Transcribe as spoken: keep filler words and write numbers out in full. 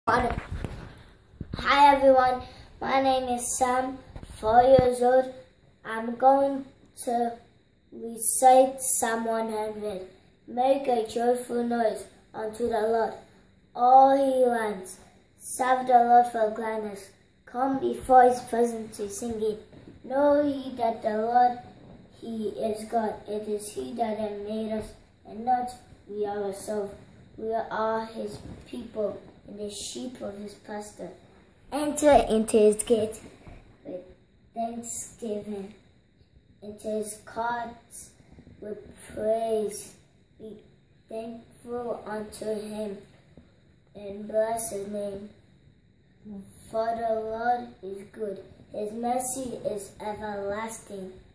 Hi everyone, my name is Sam, four years old. I'm going to recite Psalm one hundred. Make a joyful noise unto the Lord, all ye lands. Serve the Lord for gladness. Come before his presence singing. Know ye that the Lord, he is God. It is he that hath made us, and not we ourselves. We are his people, and the sheep of his pasture. Enter into his gate with thanksgiving, into his courts with praise. Be thankful unto him, and bless his name. For the Lord is good, his mercy is everlasting,